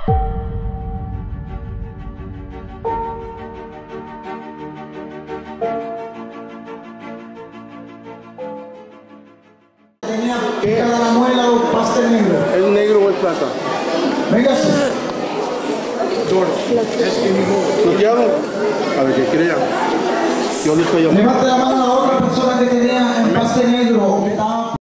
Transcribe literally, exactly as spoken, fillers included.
¿Qué? Cada la muela o paste negro. ¿Es negro o es plata? Venga, sí. ¿Lo que hago? A ver, que crean. Yo no estoy llamando. Levante la mano a la otra persona que tenía en paste negro.